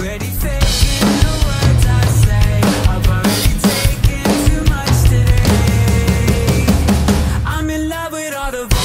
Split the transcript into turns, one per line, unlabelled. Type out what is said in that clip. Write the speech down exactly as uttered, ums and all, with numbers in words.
already faking the words I say. I've already taken too much today. I'm in love with all the